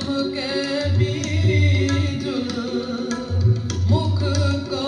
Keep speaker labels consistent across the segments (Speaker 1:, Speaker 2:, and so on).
Speaker 1: के बीज मुख को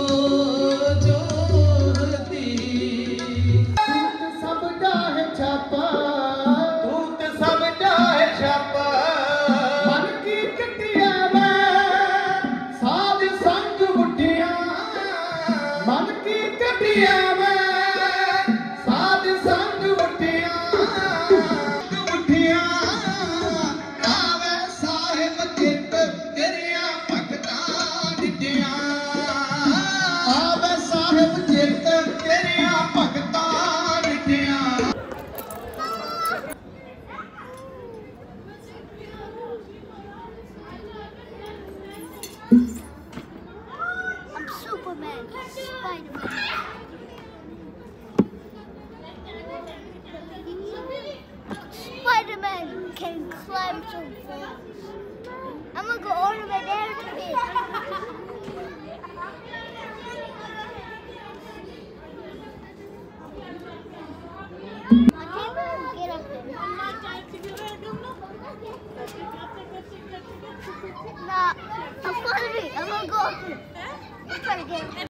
Speaker 1: जोहती।
Speaker 2: दूत सब डाहे छापा,
Speaker 3: दूत सब डाहे छापा,
Speaker 2: मन की कटिया में साध संग उठिया, मन की कटिया में साध संग उठिया,
Speaker 3: उठिया आवे साहिब चित तेरिया भगतां दिटिया,
Speaker 2: आवे साहिब चित
Speaker 3: तेरिया भगतां दिटिया।
Speaker 4: I'm Superman, Spider-Man. Spider-Man can climb so fast. I'm gonna go all the way there to it. I can't even get up there. Nah, I'm following. I'm gonna go up there. I'm trying to get up there.